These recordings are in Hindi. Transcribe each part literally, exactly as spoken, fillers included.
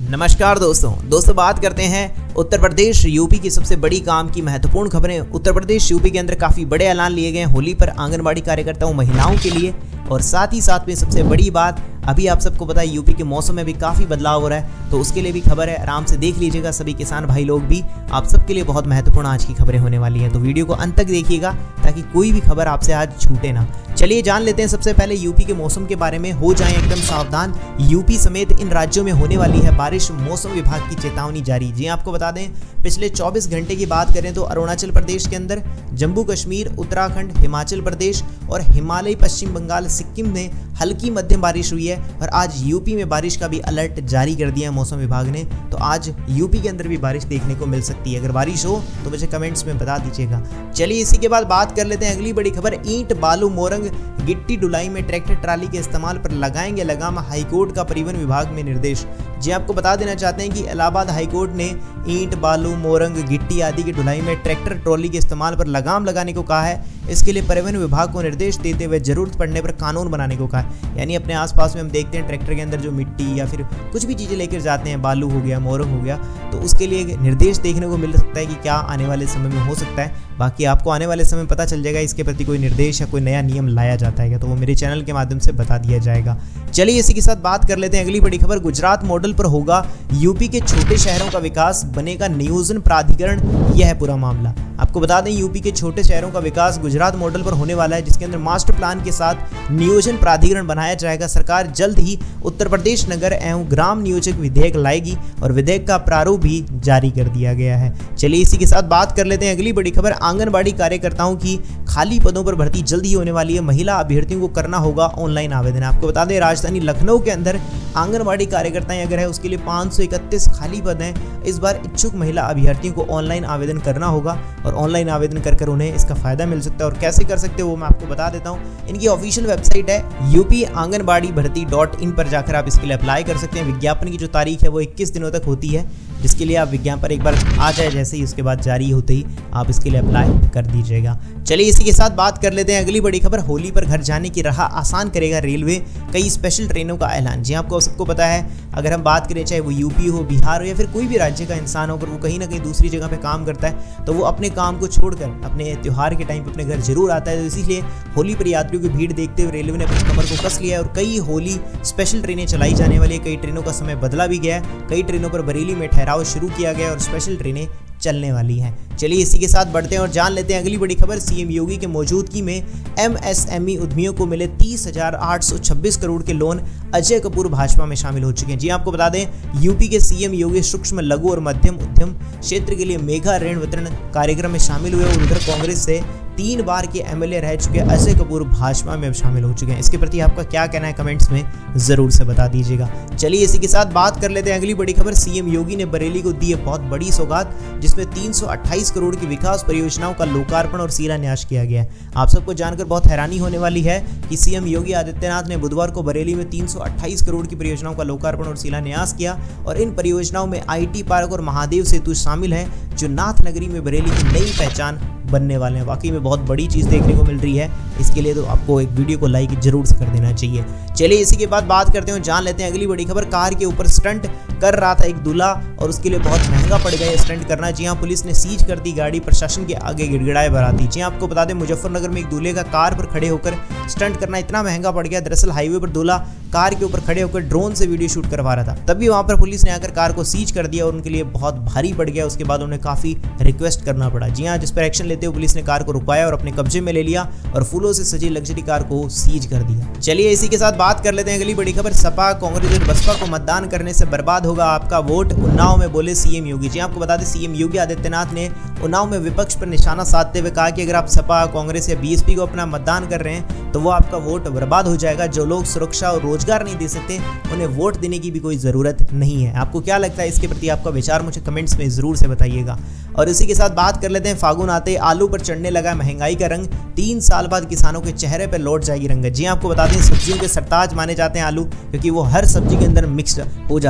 नमस्कार दोस्तों दोस्तों बात करते हैं उत्तर प्रदेश यूपी की सबसे बड़ी काम की महत्वपूर्ण खबरें। उत्तर प्रदेश यूपी के अंदर काफ़ी बड़े ऐलान लिए गए होली पर आंगनबाड़ी कार्यकर्ताओं महिलाओं के लिए। और साथ ही साथ में सबसे बड़ी बात, अभी आप सबको पता है यूपी के मौसम में भी काफ़ी बदलाव हो रहा है, तो उसके लिए भी खबर है, आराम से देख लीजिएगा सभी किसान भाई लोग भी। आप सबके लिए बहुत महत्वपूर्ण आज की खबरें होने वाली हैं, तो वीडियो को अंत तक देखिएगा ताकि कोई भी खबर आपसे आज छूटे ना। चलिए जान लेते हैं सबसे पहले यूपी के मौसम के बारे में। हो जाएं एकदम सावधान, यूपी समेत इन राज्यों में होने वाली है बारिश, मौसम विभाग की चेतावनी जारी। जी आपको बता दें, पिछले चौबीस घंटे की बात करें तो अरुणाचल प्रदेश के अंदर, जम्मू कश्मीर, उत्तराखंड, हिमाचल प्रदेश और हिमालय, पश्चिम बंगाल, सिक्किम में हल्की मध्यम बारिश हुई है। और आज यूपी में बारिश का भी अलर्ट जारी कर दिया है मौसम विभाग ने, तो आज यूपी के अंदर भी बारिश देखने को मिल सकती है। अगर बारिश हो तो मुझे कमेंट्स में बता दीजिएगा। चलिए इसी के बाद बात कर लेते हैं अगली बड़ी खबर। ईंट, बालू, मोरंग, गिट्टी ढुलाई में ट्रैक्टर ट्राली के इस्तेमाल पर लगाएंगे लगाम, हाईकोर्ट का परिवहन विभाग में निर्देश। जी आपको बता देना चाहते हैं कि इलाहाबाद हाईकोर्ट ने ईंट, बालू, मोरंग, गिट्टी आदि की ढुलाई में ट्रैक्टर ट्रॉली के इस्तेमाल पर लगाम लगाने को कहा है। इसके लिए परिवहन विभाग को निर्देश देते हुए जरूरत पड़ने पर कानून बनाने को कहा है। यानी अपने आसपास में हम देखते हैं ट्रैक्टर के अंदर जो मिट्टी या फिर कुछ भी चीज़ें लेकर जाते हैं, बालू हो गया, मोरंग हो गया, तो उसके लिए निर्देश देखने को मिल सकता है कि क्या आने वाले समय में हो सकता है। बाकी आपको आने वाले समय में पता चल जाएगा इसके प्रति कोई निर्देश या कोई नया नियम लाया जाता है तो वो मेरे चैनल के माध्यम से बता दिया जाएगा। चलिए इसी के साथ बात कर लेते हैं अगली बड़ी खबर। गुजरात मॉडल पर होगा यूपी के छोटे शहरों का विकास, बनेगा नियोजन प्राधिकरण। यह है पूरा मामला। आपको बता दें यूपी के छोटे शहरों का विकास गुजरात मॉडल पर होने वाला है, जिसके अंदर मास्टर प्लान के साथ नियोजन प्राधिकरण बनाया जाएगा। सरकार जल्द ही उत्तर प्रदेश नगर एवं ग्राम नियोजक विधेयक लाएगी और विधेयक का प्रारूप भी जारी कर दिया गया है। चलिए इसी के साथ बात कर लेते हैं अगली बड़ी खबर। आंगनबाड़ी कार्यकर्ताओं की खाली पदों पर भर्ती जल्द ही होने वाली है। महिला अभ्यर्थियों को करना होगा ऑनलाइन आवेदन। आपको बता दें राजधानी लखनऊ के अंदर आंगनबाड़ी कार्यकर्ताएं अगर है उसके लिए पाँच सौ इकतीस खाली पद हैं। इस बार इच्छुक महिला अभ्यर्थियों को ऑनलाइन आवेदन करना होगा और ऑनलाइन आवेदन कर कर उन्हें इसका फायदा मिल सकता है। और कैसे कर सकते हो वो मैं आपको बता देता हूँ। इनकी ऑफिशियल वेबसाइट है यूपी आंगनबाड़ी भर्ती डॉट इन पर जाकर आप इसके लिए अप्लाई कर सकते हैं। विज्ञापन की जो तारीख है वो इक्कीस दिनों तक होती है, जिसके लिए आप विज्ञापन एक बार आ जाए जैसे ही, उसके बाद जारी होते ही आप इसके लिए अप्लाई कर दीजिएगा। चलिए इसी के साथ बात कर लेते हैं अगली बड़ी खबर। होली पर घर जाने की राह आसान करेगा रेलवे, कई स्पेशल ट्रेनों का ऐलान। जी आपको सबको पता है, अगर हम बात करें चाहे वो यूपी हो, बिहार हो या फिर कोई भी राज्य का इंसान हो, अगर वो कहीं ना कहीं दूसरी जगह पे काम करता है तो वो अपने काम को छोड़कर अपने त्यौहार के टाइम पे अपने घर जरूर आता है। तो इसीलिए होली पर यात्रियों की भीड़ देखते हुए रेलवे ने अपनी कमर को कस लिया है और कई होली स्पेशल ट्रेनें चलाई जाने वाली है। कई ट्रेनों का समय बदला भी गया है, कई ट्रेनों पर बरेली में ठहराव शुरू किया गया और स्पेशल ट्रेनें चलने वाली हैं। चलिए इसी के साथ बढ़ते हैं और जान लेते हैं अगली बड़ी खबर। सीएम योगी के मौजूदगी में एमएसएमई उद्यमियों को मिले तीस हजार आठ सौ छब्बीस करोड़ के लोन। अजय कपूर भाजपा में शामिल हो चुके हैं। जी आपको बता दें यूपी के सीएम योगी सूक्ष्म, लघु और मध्यम उद्यम क्षेत्र के लिए मेगा ऋण वितरण कार्यक्रम में शामिल हुए और उधर कांग्रेस से तीन बार के एमएलए रह चुके अजय कपूर भाजपा में अब शामिल हो चुके हैं। इसके प्रति आपका क्या कहना है कमेंट्स में जरूर से बता दीजिएगा। चलिए इसी के साथ बात कर लेते हैं अगली बड़ी खबर। सीएम योगी ने बरेली को दी है बहुत बड़ी सौगात, जिसमें तीन सौ अट्ठाईस करोड़ की विकास परियोजनाओं का लोकार्पण और शिलान्यास किया गया है। आप सबको जानकर बहुत हैरानी होने वाली है कि सीएम योगी आदित्यनाथ ने बुधवार को बरेली में तीन सौ अट्ठाईस करोड़ की परियोजनाओं का लोकार्पण और शिलान्यास किया और इन परियोजनाओं में आईटी पार्क और महादेव सेतु शामिल है, जो नाथ नगरी में बरेली की नई पहचान बनने वाले हैं। वाकई में बहुत बड़ी चीज़ देखने को मिल रही है। इसके लिए तो आपको एक वीडियो को लाइक जरूर से कर देना चाहिए। चलिए इसी के बाद बात करते हैं, जान लेते हैं अगली बड़ी खबर। कार के ऊपर स्टंट कर रहा था एक दूल्हा और उसके लिए बहुत महंगा पड़ गया स्टंट करना। जी हाँ, पुलिस ने सीज कर दी गाड़ी, प्रशासन के आगे गिड़गिड़ाए बाराती। जी आपको बता दें मुजफ्फरनगर में एक दूल्हे का कार पर खड़े होकर स्टंट करना इतना महंगा पड़ गया। दरअसल हाईवे पर दूल्हा कार के ऊपर खड़े होकर ड्रोन से वीडियो शूट करवा रहा था, तभी वहां पर पुलिस ने आकर कार को सीज कर दिया और उनके लिए बहुत भारी पड़ गया। उसके बाद उन्हें काफी रिक्वेस्ट करना पड़ा। जी हाँ, जिस पर एक्शन लेते हुए पुलिस ने कार को रुकवाया और अपने कब्जे में ले लिया और फूलों से सजी लग्जरी कार को सीज कर दिया। चलिए इसी के साथ बात कर लेते हैं अगली बड़ी खबर। सपा, कांग्रेस और बसपा को मतदान करने से बर्बाद होगा आपका वोट, उन्नाव में बोले सीएम योगी। जी आपको बता दें सीएम योगी आदित्यनाथ ने उन्नाव में विपक्ष पर निशाना साधते हुए कहा कि अगर आप सपा, कांग्रेस या बीएसपी को अपना मतदान कर रहे हैं तो वो आपका वोट बर्बाद हो जाएगा। जो लोग सुरक्षा और रोजगार नहीं दे सकते उन्हें वोट देने की भी कोई जरूरत नहीं है। आपको क्या लगता है इसके प्रति आपका विचार मुझे कमेंट्स में जरूर से बताइएगा। और इसी के साथ बात कर लेते हैं, फागुन आते आलू पर चढ़ने लगा महंगाई का रंग, तीन साल बाद किसानों के चेहरे पर लौट जाएगी रंगत। जी आपको बता दें सब्जियों के सरताज माने जाते हैं आलू, क्योंकि वो हर सब्जी के अंदर मिक्स हो जाते हैं।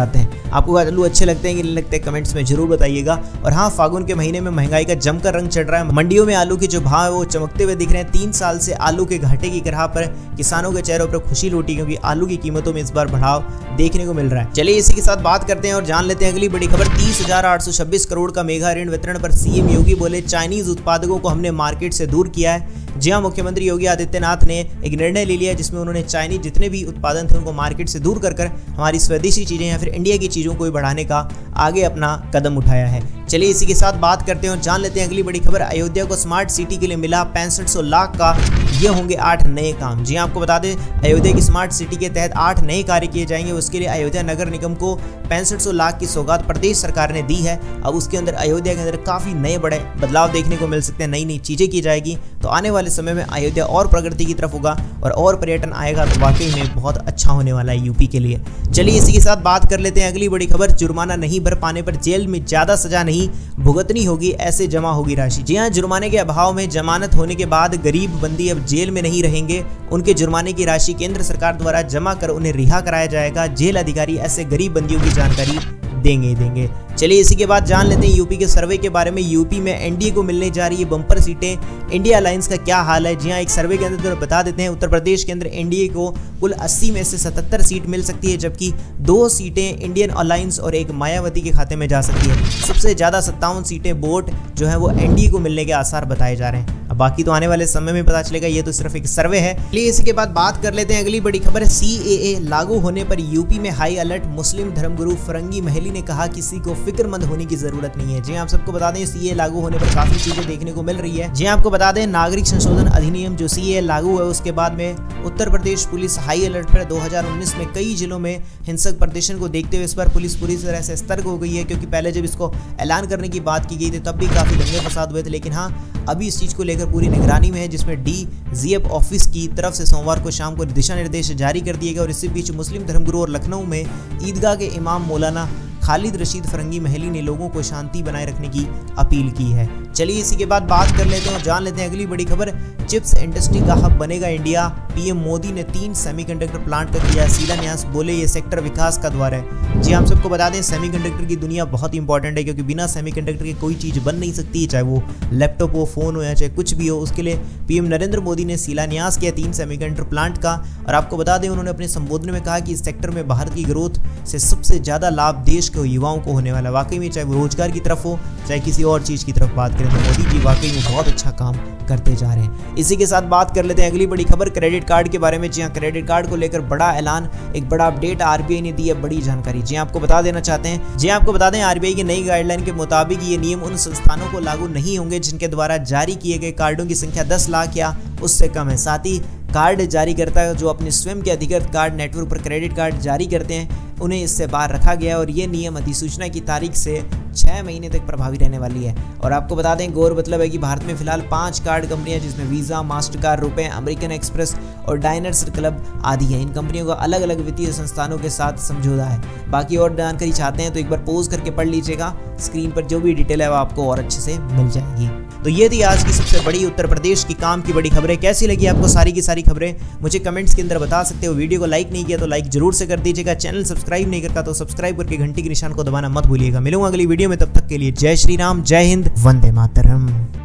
आपको आलू अच्छे लगते हैं कि नहीं लगते, कमेंट्स में जरूर बताइएगा। और हाँ, फागुन के महीने में महंगाई का जमकर रंग चढ़ रहा है। मंडियों में आलू के जो भाव है वो चमकते हुए दिख रहे हैं। तीन साल से आलू के घाटे की ग्राह पर किसानों के चेहरों पर खुशी लौटी, क्योंकि आलू की कीमतों में इस बार बढ़ाव देखने को मिल रहा है। चलिए इसी के साथ बात करते हैं और जान लेते हैं अगली बड़ी खबर। तीस हजार आठ सौ छब्बीस करोड़ का मेगा ऋण वितरण पर सीएम योगी बोले, चाइनीज उत्पादकों को हमने मार्केट से दूर किया है। जी हाँ, मुख्यमंत्री योगी आदित्यनाथ ने एक निर्णय ले लिया जिसमें उन्होंने चाइनीज जितने भी उत्पादन थे उनको मार्केट से दूर कर कर हमारी स्वदेशी चीजें या फिर इंडिया की चीजों को भी बढ़ाने का आगे अपना कदम उठाया है। चलिए इसी के साथ बात करते हैं और जान लेते हैं अगली बड़ी खबर। अयोध्या को स्मार्ट सिटी के लिए मिला पैंसठ सौ लाख का, ये होंगे आठ नए काम। जी आपको बता दें, अयोध्या की स्मार्ट सिटी के तहत आठ नए कार्य किए जाएंगे। उसके लिए अयोध्या नगर निगम को पैंसठ सौ लाख की सौगात प्रदेश सरकार ने दी है। अब उसके अंदर अयोध्या के अंदर काफी नए बड़े बदलाव देखने को मिल सकते हैं, नई नई चीजें की जाएगी। तो आने वाले समय में अयोध्या और प्रगति की तरफ होगा और और पर्यटन आएगा, तो वाकई में बहुत अच्छा होने वाला है यूपी के लिए। चलिए इसी के साथ बात कर लेते हैं अगली बड़ी खबर। जुर्माना नहीं भर पाने पर जेल में ज्यादा सजा नहीं भुगतनी होगी, ऐसे जमा होगी राशि। जी हाँ, जुर्माने के अभाव में जमानत होने के बाद गरीब बंदी अब जेल में नहीं रहेंगे। उनके जुर्माने की राशि केंद्र सरकार द्वारा जमा कर उन्हें रिहा कराया जाएगा। जेल अधिकारी ऐसे गरीब बंदियों की जानकारी देंगे ही देंगे। चलिए इसी के बाद जान लेते हैं यूपी के सर्वे के बारे में। यूपी में एनडीए को मिलने जा रही है बम्पर सीटें, इंडिया अलायंस का क्या हाल है। जी हाँ, एक सर्वे के अंदर तो बता देते हैं, उत्तर प्रदेश के अंदर एनडीए को कुल अस्सी में से सतहत्तर सीट मिल सकती है, जबकि दो सीटें इंडियन अलायंस और एक मायावती के खाते में जा सकती है। सबसे ज्यादा सत्तावन सीटें वोट जो है वो एनडीए को मिलने के आसार बताए जा रहे हैं। अब बाकी तो आने वाले समय में पता चलेगा, ये तो सिर्फ एक सर्वे है। चलिए इसी के बाद बात कर लेते हैं अगली बड़ी खबर। सीएए लागू होने पर यूपी में हाई अलर्ट। मुस्लिम धर्मगुरु फरंगी महली ने कहा, किसी को फिक्रमंद होने की जरूरत नहीं है। जी आप सबको बता दें, सीएए लागू होने पर काफी चीजें देखने को मिल रही है। जी आपको बता दें, नागरिक संशोधन अधिनियम जो सीएए लागू है उसके बाद में Uttar Pradesh police high alert पर। दो हज़ार उन्नीस में कई जिलों में हिंसक प्रदर्शन को देखते हुए इस बार पुलिस पूरी तरह से सतर्क हो गई है, क्योंकि पहले जब इसको ऐलान करने की बात की गई थी तब भी काफी दंगे फसाद हुए थे, लेकिन हाँ अभी इस चीज को लेकर पूरी निगरानी में है, जिसमें डी जीएफ ऑफिस की तरफ से सोमवार को शाम को दिशा निर्देश जारी कर दिए गए। और इसी बीच मुस्लिम धर्मगुरु और लखनऊ में ईदगाह के इमाम मौलाना खालिद रशीद फरंगी महली ने लोगों को शांति बनाए रखने की अपील की है। चलिए इसी के बाद बात कर लेते हैं और जान लेते हैं अगली बड़ी खबर। चिप्स इंडस्ट्री का हब बनेगा इंडिया। पीएम मोदी ने तीन सेमीकंडक्टर प्लांट का किया शिलान्यास, बोले ये सेक्टर विकास का द्वार है। जी हम सबको बता दें, सेमीकंडक्टर की दुनिया बहुत इंपॉर्टेंट है, क्योंकि बिना सेमीकंडक्टर के कोई चीज़ बन नहीं सकती, चाहे वो लैपटॉप हो, फोन हो या चाहे कुछ भी हो। उसके लिए पीएम नरेंद्र मोदी ने शिलान्यास किया तीन सेमीकंडक्टर प्लांट का। और आपको बता दें, उन्होंने अपने संबोधन में कहा कि इस सेक्टर में भारत की ग्रोथ से सबसे ज़्यादा लाभ देश के युवाओं को होने वाला। वाकई में चाहे वो रोजगार की तरफ हो चाहे किसी और चीज़ की तरफ बात करें, तो मोदी जी वाकई में बहुत अच्छा काम करते जा रहे हैं। इसी के साथ बात कर लेते हैं अगली बड़ी खबर, क्रेडिट कार्ड के बारे में। जी हाँ, क्रेडिट कार्ड को लेकर बड़ा ऐलान, एक बड़ा अपडेट आरबीआई ने दी है, बड़ी जानकारी। जी आपको बता देना चाहते हैं जी आपको बता दें आरबीआई की नई गाइडलाइन के मुताबिक ये नियम उन संस्थानों को लागू नहीं होंगे जिनके द्वारा जारी किए गए कार्डों की संख्या दस लाख या उससे कम है। साथ ही कार्ड जारी करता जो अपने स्वयं के अधिकृत कार्ड नेटवर्क पर क्रेडिट कार्ड जारी करते हैं उन्हें इससे बाहर रखा गया, और ये नियम अधिसूचना की तारीख से छः महीने तक प्रभावी रहने वाली है। और आपको बता दें, गौर मतलब है कि भारत में फिलहाल पांच कार्ड कंपनियां, जिसमें Visa, Mastercard, RuPay, American Express और डायनर्स क्लब आदि हैं। इन कंपनियों का अलग अलग वित्तीय संस्थानों के साथ समझौता है। बाकी और जानकारी चाहते हैं तो एक बार पॉज करके पढ़ लीजिएगा, स्क्रीन पर जो भी डिटेल है वो आपको और अच्छे से मिल जाएगी। तो ये थी आज की सबसे बड़ी उत्तर प्रदेश की काम की बड़ी खबरें। कैसी लगी आपको सारी की सारी खबरें मुझे कमेंट्स के अंदर बता सकते हो। वीडियो को लाइक नहीं किया तो लाइक जरूर से कर दीजिएगा। चैनल सब्सक्राइब नहीं करता तो सब्सक्राइब करके घंटी के निशान को दबाना मत भूलिएगा। मिलूंगा अगली वीडियो में, तब तक के लिए जय श्री राम, जय हिंद, वंदे मातरम।